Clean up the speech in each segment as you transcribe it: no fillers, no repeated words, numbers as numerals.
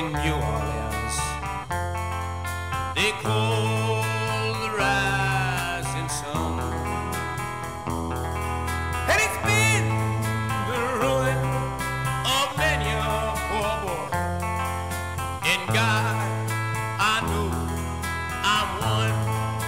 in New Orleans. They call the rising sun, and it's been the ruin of many a poor boy. In God, I know I'm one.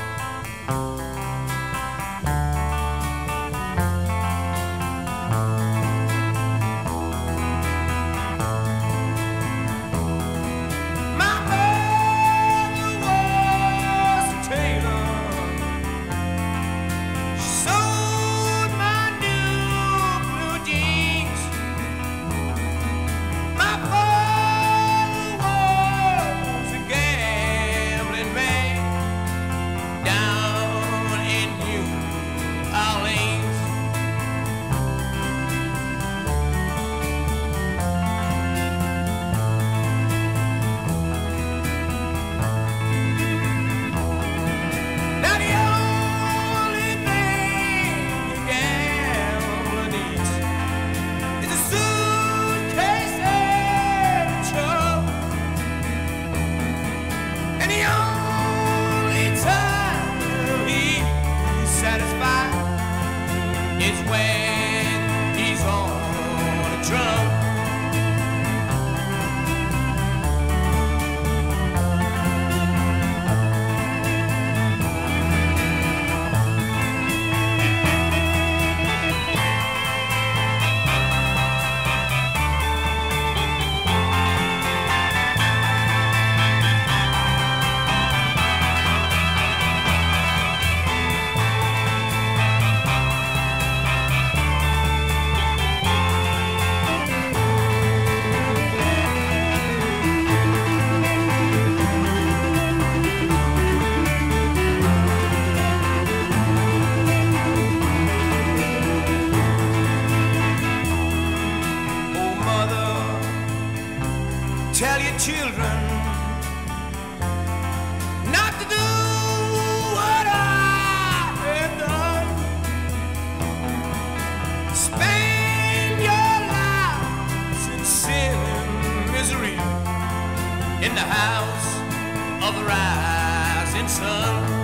Is when he's on a drum. Tell your children not to do what I have done. Spend your lives in sin and misery in the house of the rising sun.